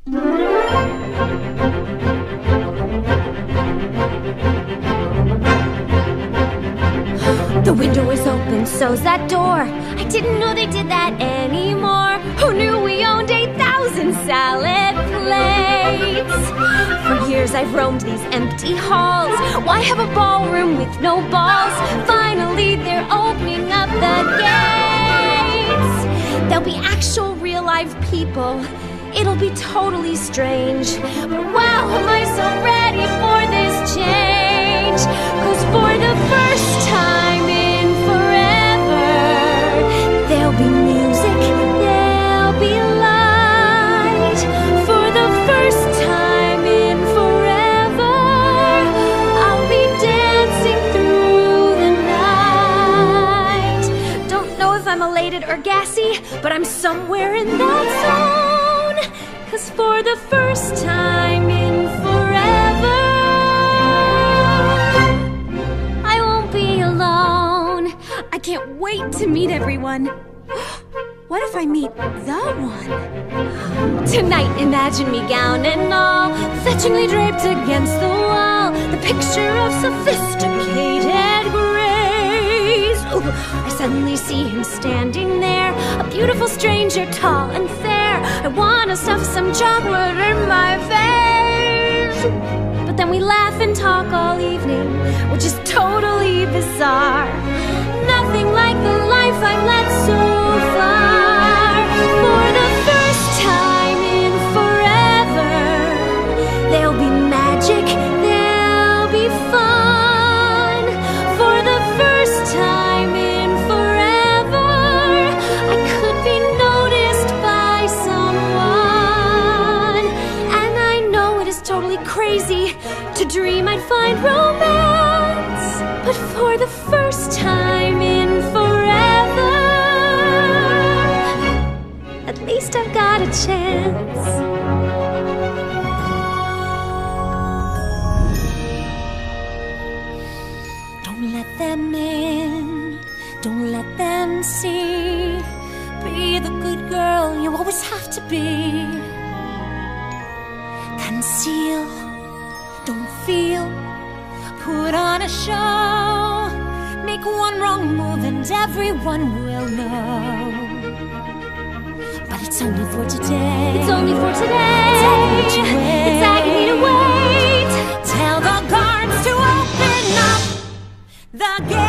The window is open, so's that door. I didn't know they did that anymore. Who knew we owned 8,000 salad plates? For years I've roamed these empty halls. Why have a ballroom with no balls? Finally they're opening up the gates. There'll be actual real live people. It'll be totally strange. But wow, am I so ready for this change. 'Cause for the first time in forever, there'll be music, there'll be light. For the first time in forever, I'll be dancing through the night. Don't know if I'm elated or gassy, but I'm somewhere in that zone. 'Cause for the first time in forever, I won't be alone. I can't wait to meet everyone. What if I meet the one? Tonight, imagine me gown and all, fetchingly draped against the wall, the picture of sophisticated grace. Ooh, I suddenly see him standing there, a beautiful stranger, tall and fair. I wanna stuff some chocolate in my face. But then we laugh and talk all evening, which is totally bizarre. Nothing like the life I've led so far. For the first time in forever, there'll be magic, there'll be fun. For the first time in forever, I could be noticed by someone. And I know it is totally crazy to dream I'd find romance, but for the first time in forever, at least I've got a chance. Don't let them in, don't let them see. Be the good girl you always have to be. Conceal, don't feel, put on a show. Make one wrong move and everyone will know. But it's only for today. It's only for today. It's agony to wait. Tell the guards to open up the gate.